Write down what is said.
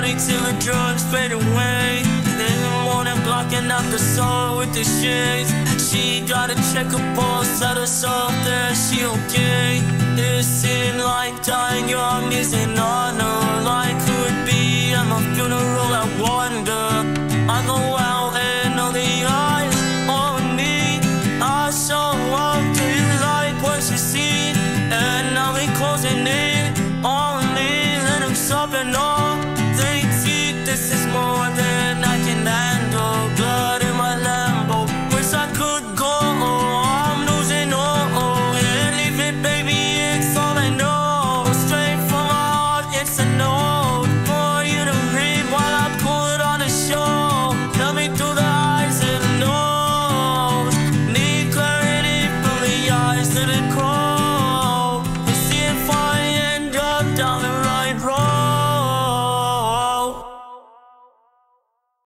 me till the drugs fade away. Then in the morning, blocking out the soul with the shades. She gotta check her pulse, tell herself that she okay. This seemed like dying young is an honor. Like who would be at my funeral?